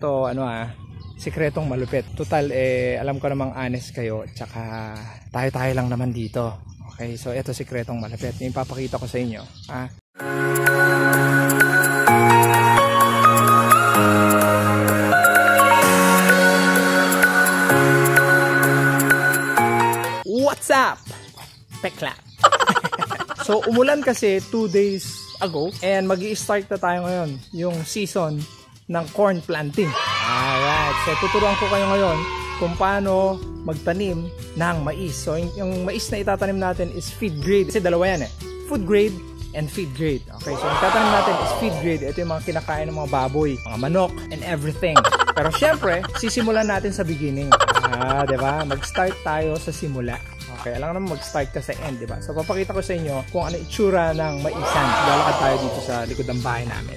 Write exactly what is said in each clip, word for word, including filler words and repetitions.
To ano ah, sikretong malupit. Total eh, alam ko namang honest kayo. Tsaka tayo-tayo lang naman dito. Okay, so ito sikretong malupit. Yung papakita ko sa inyo. Ah. What's up? Peklap. So umulan kasi two days ago and magi-start na tayo ngayon yung season ng corn planting. Alright, so tuturuan ko kayo ngayon kung paano magtanim ng mais. So yung, yung mais na itatanim natin is feed grade. Kasi dalawa yan eh, food grade and feed grade. Okay, so yung tatanim natin is feed grade. Ito yung mga kinakain ng mga baboy, mga manok and everything. Pero syempre, sisimulan natin sa beginning. Ah, diba? Mag-start tayo sa simula. Okay, alam naman mag-start ka sa end, diba? So papakita ko sa inyo kung ano itsura ng maisan. Lalakad tayo dito sa likod ng bahay namin.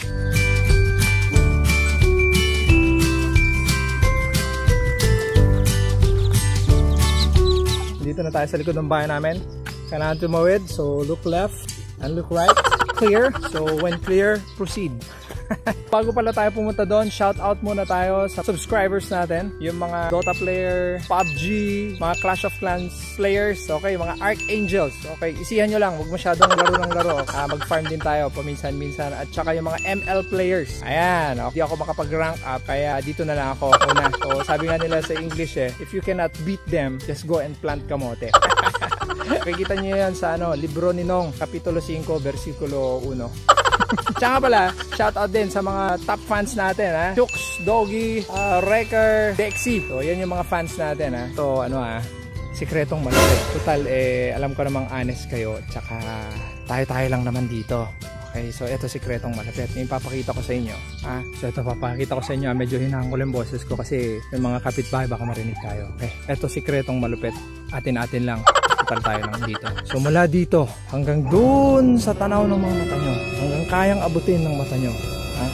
Dito na tayo sa likod ng bahay namin. Kailangan tumawid, so look left and look right. Clear, so when clear, proceed. Bago pala tayo pumunta doon, shout out muna tayo sa subscribers natin, yung mga Dota player, P U B G, mga Clash of Clans players, okay, mga Archangels, okay, isihan nyo lang, huwag masyadong laro ng laro, ah, mag-farm din tayo paminsan-minsan, at saka yung mga M L players, ayan, hindi ako makapag-rank up, kaya dito na lang ako una. So sabi nga nila sa English eh, if you cannot beat them, just go and plant kamote. Kikita nyo yan sa ano, libro ni Nong, Kapitulo five, versikulo one. Tsaka pala, shoutout din sa mga top fans natin, ha? Chooks, Doggy, uh, Wrecker, Dexy. So, yan yung mga fans natin, ha? So, ano ha? Sikretong malupit. Total, eh, alam ko namang honest kayo. Tsaka, tayo-tayo lang naman dito. Okay, so ito sikretong malupit. Yung papakita ko sa inyo, ha? So, ito papakita ko sa inyo. Medyo hinahangol yung boses ko kasi yung mga kapitbahay baka marinig tayo. Okay, ito sikretong malupit. Atin-atin lang. Total tayo lang dito. So mula dito hanggang dun sa tanaw ng mga mata nyo, hanggang kayang abutin ng mata nyo, ha?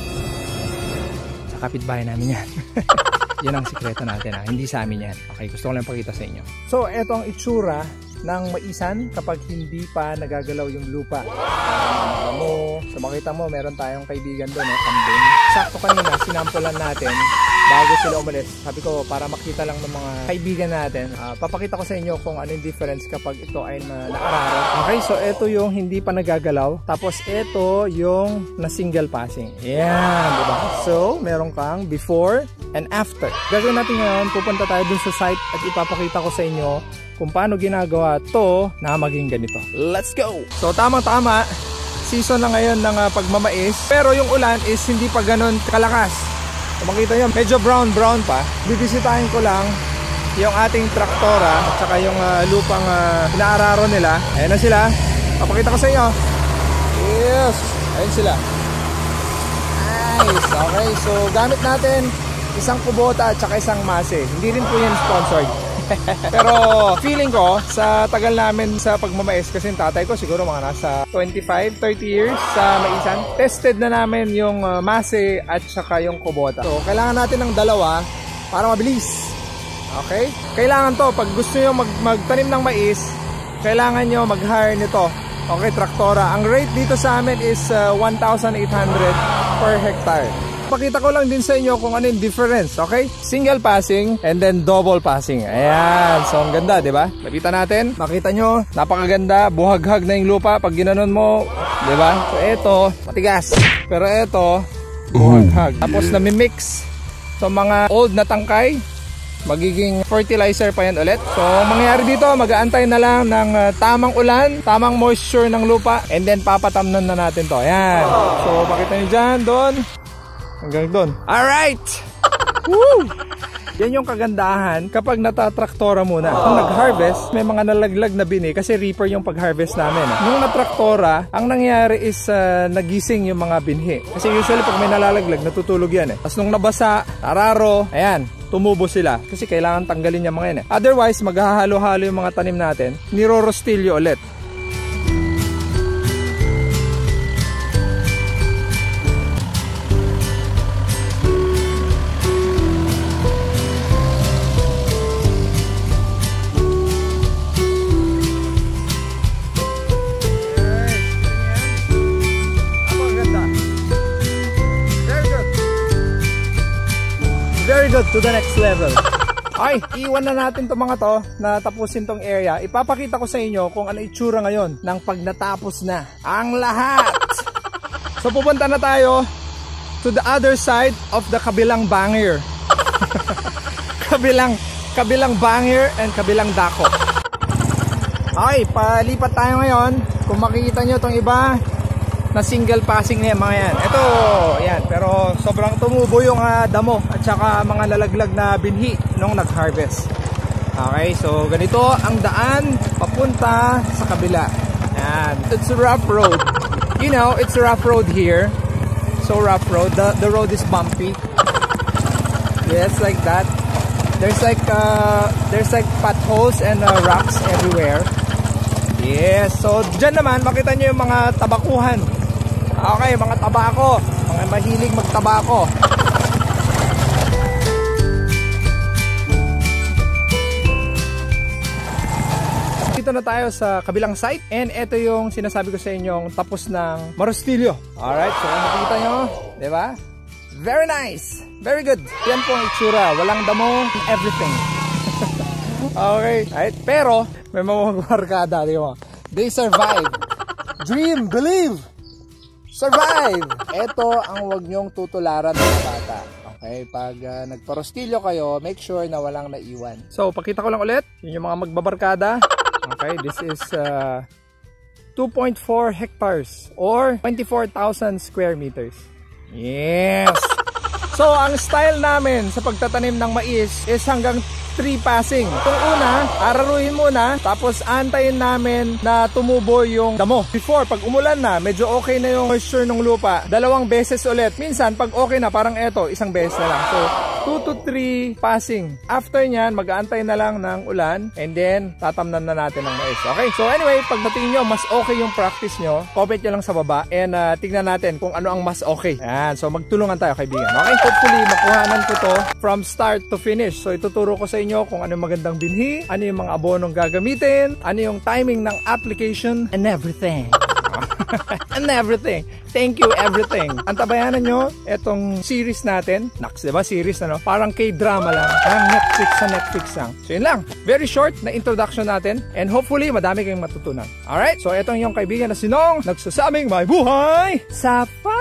Sa kapitbahay namin yan. Yan ang sikreto natin, ha? Hindi sa amin yan. Okay, gusto ko lang pakita sa inyo. So eto ang itsura ng maisan kapag hindi pa nagagalaw yung lupa. Uh, mo, so makita mo meron tayong kaibigan doon, eh, kambing. Sakto kanina sinampulan natin bago sila umalis. Sabi ko para makita lang ng mga kaibigan natin, uh, papakita ko sa inyo kung ano yung difference kapag ito ay na naararo. Okay, so ito yung hindi pa nagagalaw, tapos ito yung na single passing. Yan, diba? So meron kang before and after. Gagawin natin ngayon, pupunta tayo dun sa site at ipapakita ko sa inyo kung paano ginagawa to na maging ganito. Let's go! So tamang-tama, season na ngayon ng uh, pagmamais, pero yung ulan is hindi pa ganun kalakas. Kung makita nyo, medyo brown brown pa. Bibisitahin ko lang yung ating traktora at saka yung uh, lupang uh, inaararo nila. Ayan na sila. Papakita ko sa inyo. Yes! Ayan sila. Nice! Okay, so gamit natin isang kubota at saka isang mase. Hindi rin po yan sponsored. Pero feeling ko sa tagal namin sa pagmamais, kasi yung tatay ko siguro mga nasa twenty-five to thirty years sa maisan, tested na namin yung uh, mase at saka yung kubota. So kailangan natin ng dalawa para mabilis. Okay? Kailangan to, pag gusto nyo mag magtanim ng mais, kailangan nyo mag-hire nito. Okay, traktora. Ang rate dito sa amin is uh, one thousand eight hundred per hectare. Pakita ko lang din sa inyo kung ano yung difference, okay? Single passing and then double passing. Ayan, so ang ganda, di ba? Lapitan natin, makita nyo, napakaganda, buhaghag na yung lupa pag ginanon mo, di ba? So ito, matigas. Pero ito, buhaghag. Tapos nami-mix. So mga old na tangkay, magiging fertilizer pa yan ulit. So ang mangyayari dito, mag-aantay na lang ng uh, tamang ulan, tamang moisture ng lupa, and then papatamnan na natin to. Ayan. So pakita nyo dyan, doon. Hanggang doon. Alright! Woo! Yan yung kagandahan kapag natatraktora muna. Kung nag-harvest, may mga nalaglag na bini kasi reaper yung pag-harvest namin. Nung natraktora, ang nangyari is uh, nagising yung mga binhi. Kasi usually pag may nalalaglag, natutulog yan eh. Tapos nung nabasa, tararo, ayan, tumubo sila. Kasi kailangan tanggalin yung mga yan eh. Otherwise, maghahalo-halo yung mga tanim natin, nirorostilyo ulit. Very good, to the next level. Ay, iwan na natin itong mga to na tapusin tong area. Ipapakita ko sa inyo kung ano itsura ngayon ng pag natapos na ang lahat. So pupunta na tayo to the other side of the kabilang bangir. kabilang, kabilang bangir and kabilang dako. Okay, palipat tayo ngayon. Kung makikita nyo itong iba na single passing na yan, mga yan. Ito, yan. Pero sobrang tumubo yung uh, damo at saka mga lalaglag na binhi nung nag-harvest. Okay, so ganito ang daan papunta sa kabila. Yan. It's a rough road. You know, it's a rough road here. So rough road. The, the road is bumpy. Yes, like that. There's like, uh, there's like potholes and uh, rocks everywhere. Yes, so dyan naman makita nyo yung mga tabakuhan. Okay, mga tabako, mga mahilig magtabako. Dito na tayo sa kabilang site and ito yung sinasabi ko sa inyong tapos ng marustilyo. Alright, so makikita nyo, di ba? Very nice, very good. Yan po ang itsura, walang damo, everything. Okay, right? Pero may mga barkada, di ba? They survive. Dream, believe. Survive! Ito ang huwag nyong tutularan ng bata. Okay, pag uh, nagparostilyo kayo, make sure na walang naiwan. So, pakita ko lang ulit. Yun yung mga magbabarkada. Okay, this is uh, two point four hectares or twenty-four thousand square meters. Yes! So, ang style namin sa pagtatanim ng mais is hanggang three passing. Itong una, araruhin muna, tapos antayin namin na tumubo yung damo. Before, pag umulan na, medyo okay na yung moisture ng lupa, dalawang beses ulit. Minsan, pag okay na, parang eto, isang beses na lang. So, two to three passing. After nyan, mag-aantay na lang ng ulan, and then, tatamnan na natin ng mais. Okay? So, anyway, pagdating nyo, mas okay yung practice nyo, comment nyo lang sa baba, and uh, tignan natin kung ano ang mas okay. Ayan, so magtulungan tayo, kaibigan. Okay? Hopefully, makuhanan ko to from start to finish. So, ituturo ko sa inyo kung ano yung magandang binhi, ano yung mga abonong gagamitin, ano yung timing ng application, and everything. And everything. Thank you, everything. Antabayanan nyo etong series natin. Nax, diba? Series na, no? Parang K-drama lang. Parang Netflix sa Netflix lang. So, yun lang. Very short na introduction natin. And hopefully, madami kayong matutunan. Alright? So, etong yung kaibigan na sinong nagsasabing may buhay sa farm.